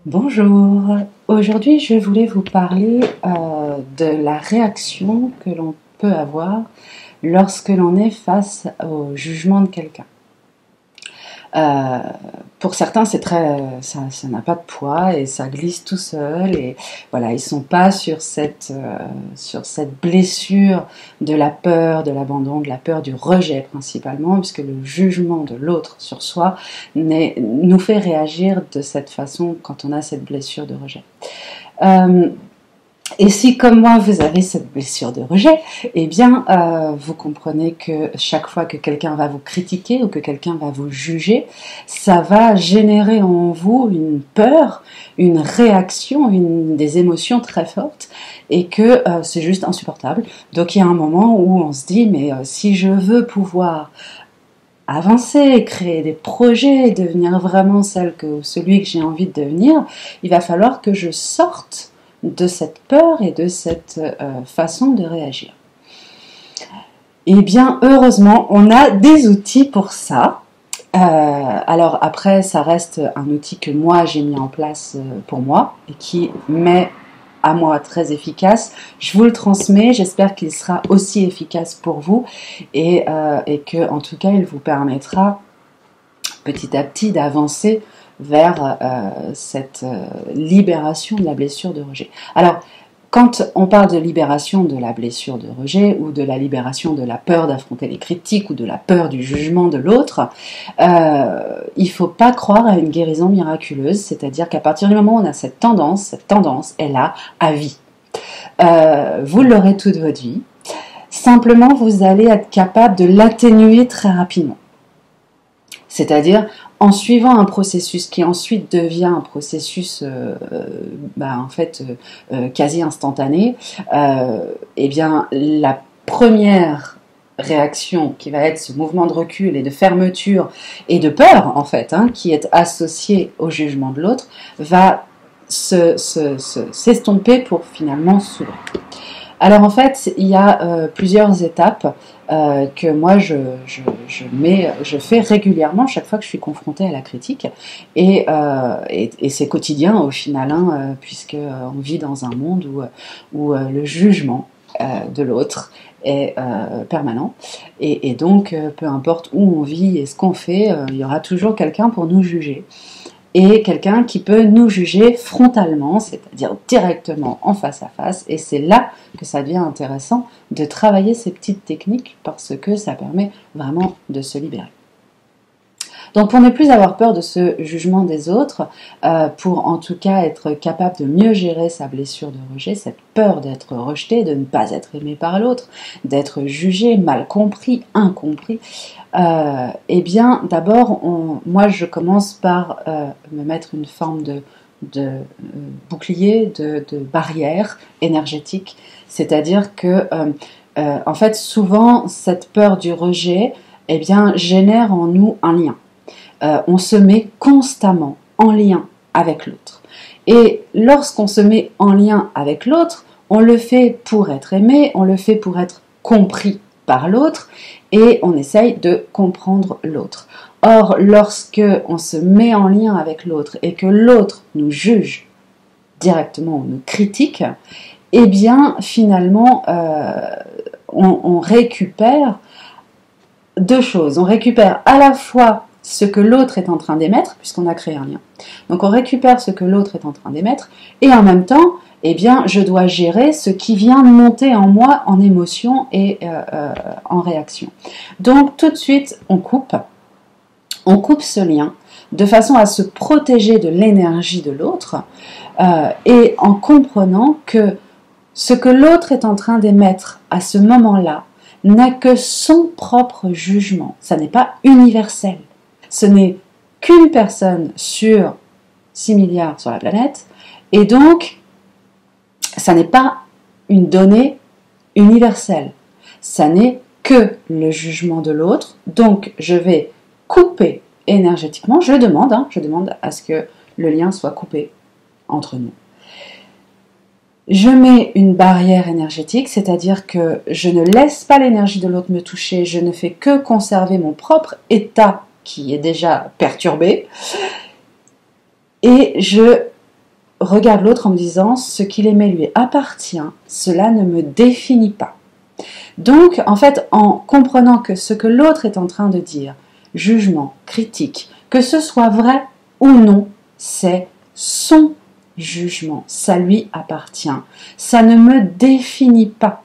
Bonjour, aujourd'hui je voulais vous parler de la réaction que l'on peut avoir lorsque l'on est face au jugement de quelqu'un. Pour certains, ça n'a pas de poids et ça glisse tout seul et voilà, ils sont pas sur cette blessure de la peur, de l'abandon, de la peur du rejet principalement, puisque le jugement de l'autre sur soi nous fait réagir de cette façon quand on a cette blessure de rejet. Et si, comme moi, vous avez cette blessure de rejet, eh bien, vous comprenez que chaque fois que quelqu'un va vous critiquer ou que quelqu'un va vous juger, ça va générer en vous une peur, une réaction, des émotions très fortes, et que c'est juste insupportable. Donc, il y a un moment où on se dit, mais si je veux pouvoir avancer, créer des projets, devenir vraiment celui que j'ai envie de devenir, il va falloir que je sorte de cette peur et de cette façon de réagir. Eh bien, heureusement, on a des outils pour ça. Alors après, ça reste un outil que moi, j'ai mis en place pour moi et qui m'est à moi très efficace. Je vous le transmets, j'espère qu'il sera aussi efficace pour vous et que, en tout cas, il vous permettra petit à petit d'avancer vers cette libération de la blessure de rejet. Alors, quand on parle de libération de la blessure de rejet ou de la libération de la peur d'affronter les critiques ou de la peur du jugement de l'autre, il ne faut pas croire à une guérison miraculeuse, c'est-à-dire qu'à partir du moment où on a cette tendance est là à vie. Vous l'aurez toute votre vie. Simplement, vous allez être capable de l'atténuer très rapidement. C'est-à-dire en suivant un processus qui ensuite devient un processus quasi instantané, eh bien la première réaction qui va être ce mouvement de recul et de fermeture et de peur en fait, qui est associé au jugement de l'autre, va s'estomper pour finalement s'ouvrir. Alors en fait, il y a plusieurs étapes que moi je fais régulièrement chaque fois que je suis confrontée à la critique et c'est quotidien au final, puisque on vit dans un monde où le jugement de l'autre est permanent et donc peu importe où on vit et ce qu'on fait, il y aura toujours quelqu'un pour nous juger. Et quelqu'un qui peut nous juger frontalement, c'est-à-dire directement en face à face, et c'est là que ça devient intéressant de travailler ces petites techniques parce que ça permet vraiment de se libérer. Donc pour ne plus avoir peur de ce jugement des autres, pour en tout cas être capable de mieux gérer sa blessure de rejet, cette peur d'être rejeté, de ne pas être aimé par l'autre, d'être jugé, mal compris, incompris, eh bien d'abord moi je commence par me mettre une forme de bouclier, de barrière énergétique, c'est-à-dire que en fait souvent cette peur du rejet eh bien génère en nous un lien. On se met constamment en lien avec l'autre. Et lorsqu'on se met en lien avec l'autre, on le fait pour être aimé, on le fait pour être compris par l'autre et on essaye de comprendre l'autre. Or, lorsque on se met en lien avec l'autre et que l'autre nous juge directement ou nous critique, eh bien finalement on récupère deux choses. On récupère à la fois ce que l'autre est en train d'émettre, puisqu'on a créé un lien. Donc on récupère ce que l'autre est en train d'émettre, et en même temps, eh bien, je dois gérer ce qui vient de monter en moi en émotion et en réaction. Donc tout de suite, on coupe ce lien, de façon à se protéger de l'énergie de l'autre, et en comprenant que ce que l'autre est en train d'émettre à ce moment-là n'a que son propre jugement, ça n'est pas universel. Ce n'est qu'une personne sur 6 milliards sur la planète, et donc, ça n'est pas une donnée universelle. Ça n'est que le jugement de l'autre, donc je vais couper énergétiquement, je demande à ce que le lien soit coupé entre nous. Je mets une barrière énergétique, c'est-à-dire que je ne laisse pas l'énergie de l'autre me toucher, je ne fais que conserver mon propre état qui est déjà perturbé, et je regarde l'autre en me disant ce qu'il aimait lui appartient, cela ne me définit pas. Donc, en fait, en comprenant que ce que l'autre est en train de dire, jugement, critique, que ce soit vrai ou non, c'est son jugement, ça lui appartient, ça ne me définit pas.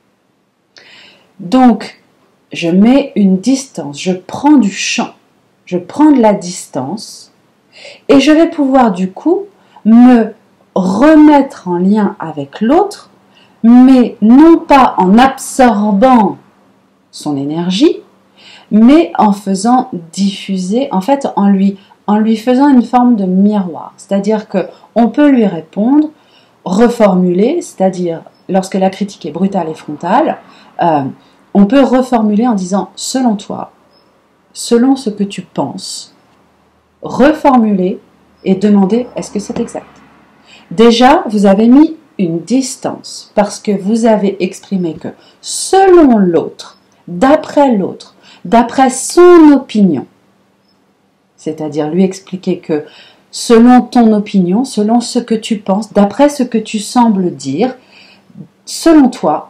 Donc, je mets une distance, je prends du champ, je prends de la distance et je vais pouvoir du coup me remettre en lien avec l'autre, mais non pas en absorbant son énergie, mais en faisant diffuser, en fait en lui faisant une forme de miroir. C'est-à-dire qu'on peut lui répondre, reformuler, c'est-à-dire lorsque la critique est brutale et frontale, on peut reformuler en disant « selon toi, selon ce que tu penses », reformuler et demander « est-ce que c'est exact ?» Déjà, vous avez mis une distance parce que vous avez exprimé que selon l'autre, d'après son opinion, c'est-à-dire lui expliquer que selon ton opinion, selon ce que tu penses, d'après ce que tu sembles dire, selon toi,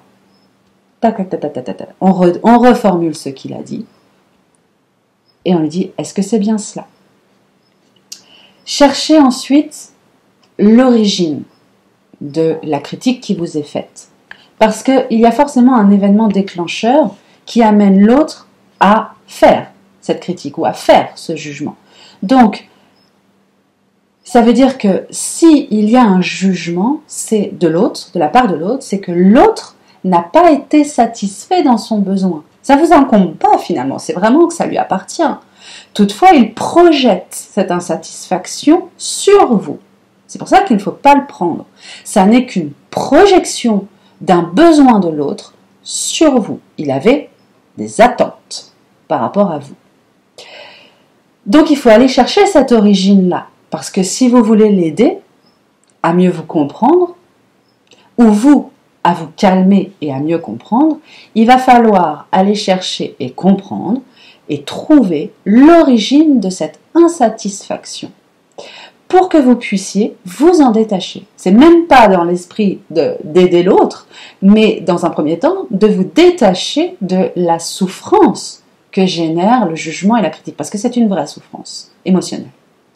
on reformule ce qu'il a dit et on lui dit est-ce que c'est bien cela? Cherchez ensuite l'origine de la critique qui vous est faite. Parce qu'il y a forcément un événement déclencheur qui amène l'autre à faire cette critique ou à faire ce jugement. Donc, ça veut dire que s'il y a un jugement, c'est de l'autre, de la part de l'autre, c'est que l'autre n'a pas été satisfait dans son besoin. Ça ne vous incombe pas finalement, c'est vraiment que ça lui appartient. Toutefois, il projette cette insatisfaction sur vous. C'est pour ça qu'il ne faut pas le prendre. Ça n'est qu'une projection d'un besoin de l'autre sur vous. Il avait des attentes par rapport à vous. Donc il faut aller chercher cette origine-là. Parce que si vous voulez l'aider à mieux vous comprendre, ou vous à vous calmer et à mieux comprendre, il va falloir aller chercher et comprendre et trouver l'origine de cette insatisfaction pour que vous puissiez vous en détacher. C'est même pas dans l'esprit d'aider l'autre, mais dans un premier temps, de vous détacher de la souffrance que génère le jugement et la critique, parce que c'est une vraie souffrance émotionnelle.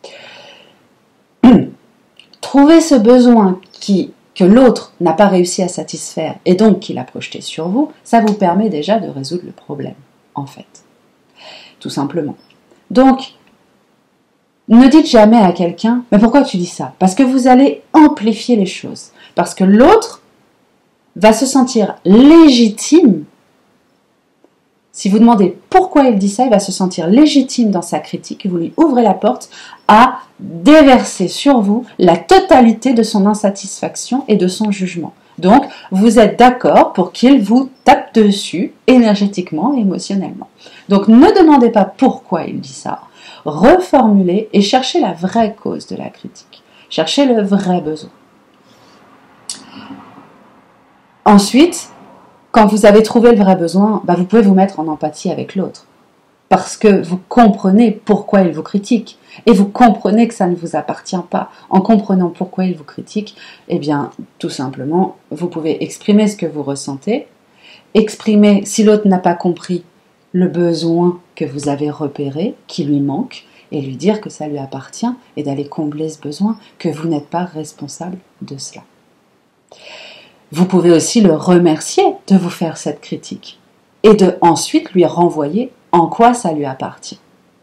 Trouver ce besoin que l'autre n'a pas réussi à satisfaire et donc qu'il a projeté sur vous, ça vous permet déjà de résoudre le problème, en fait. Tout simplement. Donc, ne dites jamais à quelqu'un « mais pourquoi tu dis ça ?» Parce que vous allez amplifier les choses. Parce que l'autre va se sentir légitime. Si vous demandez pourquoi il dit ça, il va se sentir légitime dans sa critique et vous lui ouvrez la porte à déverser sur vous la totalité de son insatisfaction et de son jugement. Donc, vous êtes d'accord pour qu'il vous tape dessus énergétiquement et émotionnellement. Donc, ne demandez pas pourquoi il dit ça. Reformulez et cherchez la vraie cause de la critique. Cherchez le vrai besoin. Ensuite, quand vous avez trouvé le vrai besoin, vous pouvez vous mettre en empathie avec l'autre. Parce que vous comprenez pourquoi il vous critique. Et vous comprenez que ça ne vous appartient pas. En comprenant pourquoi il vous critique, eh bien, tout simplement, vous pouvez exprimer ce que vous ressentez. Exprimer, si l'autre n'a pas compris, le besoin que vous avez repéré, qui lui manque, et lui dire que ça lui appartient, et d'aller combler ce besoin, que vous n'êtes pas responsable de cela. Vous pouvez aussi le remercier de vous faire cette critique, et de ensuite lui renvoyer en quoi ça lui appartient.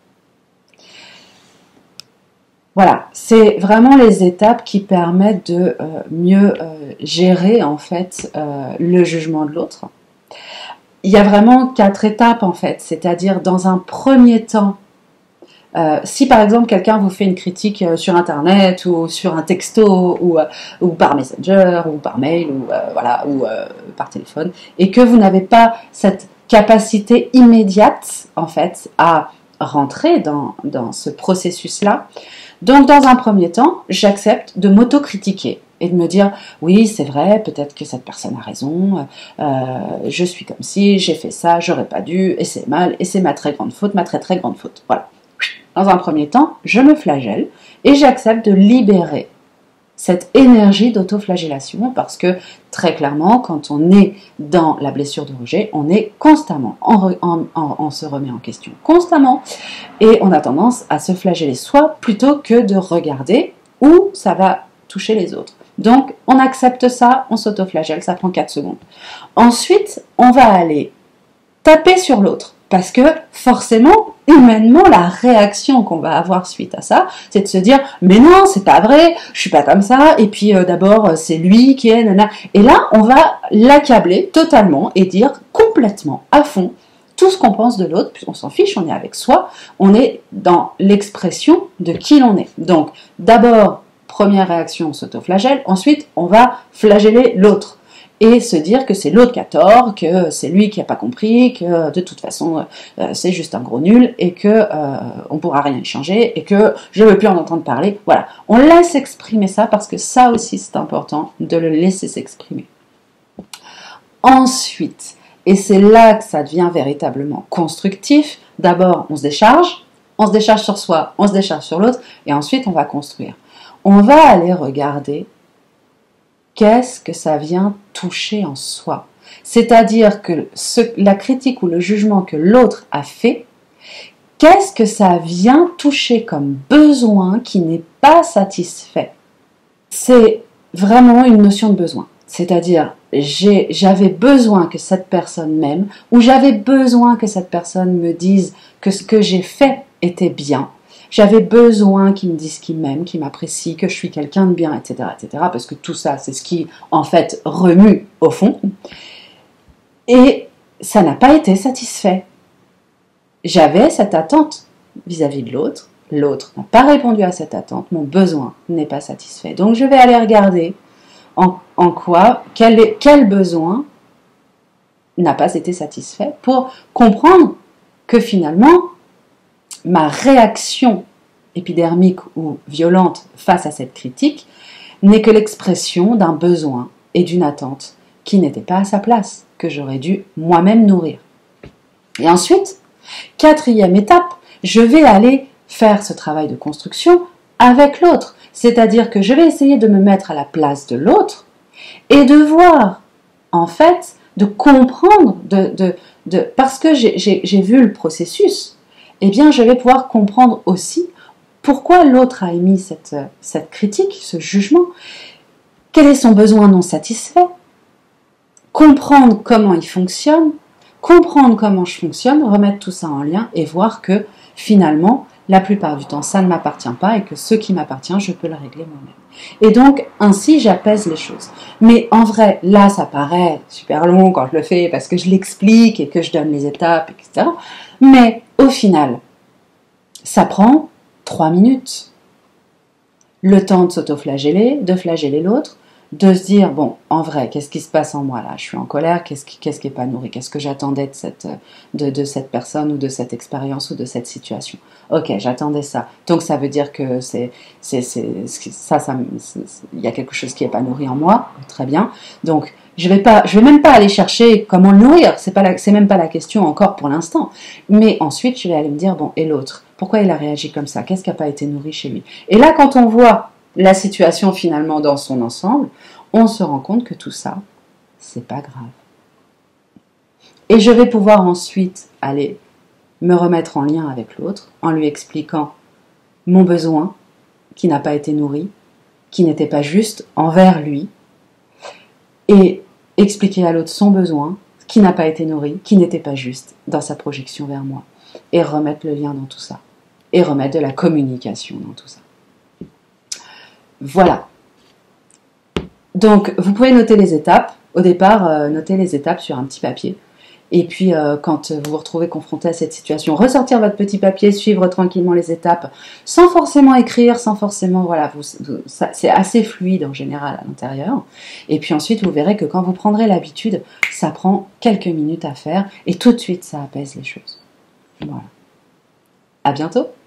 Voilà, c'est vraiment les étapes qui permettent de mieux gérer en fait le jugement de l'autre. Il y a vraiment 4 étapes en fait, c'est-à-dire dans un premier temps, si par exemple quelqu'un vous fait une critique sur internet ou sur un texto ou par Messenger ou par mail ou par téléphone et que vous n'avez pas cette capacité immédiate en fait à rentrer dans ce processus-là, donc dans un premier temps, j'accepte de m'autocritiquer et de me dire oui c'est vrai, peut-être que cette personne a raison, je suis comme si, j'ai fait ça, j'aurais pas dû, et c'est mal, et c'est ma très grande faute, ma très très grande faute. Voilà. Dans un premier temps, je me flagelle et j'accepte de libérer cette énergie d'autoflagellation, parce que très clairement, quand on est dans la blessure de rejet, on est constamment, on se remet en question constamment, et on a tendance à se flageller soi plutôt que de regarder où ça va toucher les autres. Donc, on accepte ça, on s'autoflagelle, ça prend 4 secondes. Ensuite, on va aller taper sur l'autre. Parce que forcément, humainement, la réaction qu'on va avoir suite à ça, c'est de se dire « mais non, c'est pas vrai, je suis pas comme ça, et puis d'abord, c'est lui qui est... nana ». Et là, on va l'accabler totalement et dire complètement, à fond, tout ce qu'on pense de l'autre, puisqu'on s'en fiche, on est avec soi, on est dans l'expression de qui l'on est. Donc, d'abord, première réaction, on s'autoflagelle, ensuite, on va flageller l'autre. Et se dire que c'est l'autre qui a tort, que c'est lui qui n'a pas compris, que de toute façon c'est juste un gros nul et que on pourra rien y changer et que je ne veux plus en entendre parler. Voilà, on laisse exprimer ça parce que ça aussi c'est important de le laisser s'exprimer. Ensuite, et c'est là que ça devient véritablement constructif, d'abord on se décharge sur soi, on se décharge sur l'autre et ensuite on va construire. On va aller regarder qu'est-ce que ça vient toucher en soi. C'est-à-dire que la critique ou le jugement que l'autre a fait, qu'est-ce que ça vient toucher comme besoin qui n'est pas satisfait. C'est vraiment une notion de besoin. C'est-à-dire, j'avais besoin que cette personne m'aime, ou j'avais besoin que cette personne me dise que ce que j'ai fait était bien. J'avais besoin qu'ils me disent qu'ils m'aiment, qu'ils m'apprécient, que je suis quelqu'un de bien, etc., etc. Parce que tout ça, c'est ce qui, en fait, remue au fond. Et ça n'a pas été satisfait. J'avais cette attente vis-à-vis de l'autre. L'autre n'a pas répondu à cette attente. Mon besoin n'est pas satisfait. Donc, je vais aller regarder en quoi, quel besoin n'a pas été satisfait pour comprendre que finalement, ma réaction épidermique ou violente face à cette critique n'est que l'expression d'un besoin et d'une attente qui n'était pas à sa place, que j'aurais dû moi-même nourrir. Et ensuite, quatrième étape, je vais aller faire ce travail de construction avec l'autre. C'est-à-dire que je vais essayer de me mettre à la place de l'autre et de voir, en fait, de comprendre, parce que j'ai vu le processus, eh bien, je vais pouvoir comprendre aussi pourquoi l'autre a émis cette critique, ce jugement, quel est son besoin non satisfait, comprendre comment il fonctionne, comprendre comment je fonctionne, remettre tout ça en lien et voir que finalement, la plupart du temps, ça ne m'appartient pas et que ce qui m'appartient, je peux le régler moi-même. Et donc, ainsi, j'apaise les choses. Mais en vrai, là, ça paraît super long quand je le fais parce que je l'explique et que je donne les étapes, etc. Mais au final, ça prend 3 minutes. Le temps de s'autoflageller, de flageller l'autre, de se dire, bon, en vrai, qu'est-ce qui se passe en moi là? Je suis en colère, qu'est-ce qui est pas nourri? Qu'est-ce que j'attendais de cette personne ou de cette expérience ou de cette situation? Ok, j'attendais ça. Donc ça veut dire que il y a quelque chose qui est pas nourri en moi. Très bien. Donc je vais même pas aller chercher comment le nourrir. C'est même pas la question encore pour l'instant. Mais ensuite, je vais aller me dire, bon, et l'autre? Pourquoi il a réagi comme ça? Qu'est-ce qui n'a pas été nourri chez lui? Et là, quand on voit la situation finalement dans son ensemble, on se rend compte que tout ça, c'est pas grave. Et je vais pouvoir ensuite aller me remettre en lien avec l'autre, en lui expliquant mon besoin qui n'a pas été nourri, qui n'était pas juste envers lui, et expliquer à l'autre son besoin qui n'a pas été nourri, qui n'était pas juste dans sa projection vers moi, et remettre le lien dans tout ça, et remettre de la communication dans tout ça. Voilà. Donc, vous pouvez noter les étapes. Au départ, notez les étapes sur un petit papier. Et puis, quand vous vous retrouvez confronté à cette situation, ressortir votre petit papier, suivre tranquillement les étapes, sans forcément écrire, sans forcément... Voilà, c'est assez fluide en général à l'intérieur. Et puis ensuite, vous verrez que quand vous prendrez l'habitude, ça prend quelques minutes à faire et tout de suite, ça apaise les choses. Voilà. À bientôt.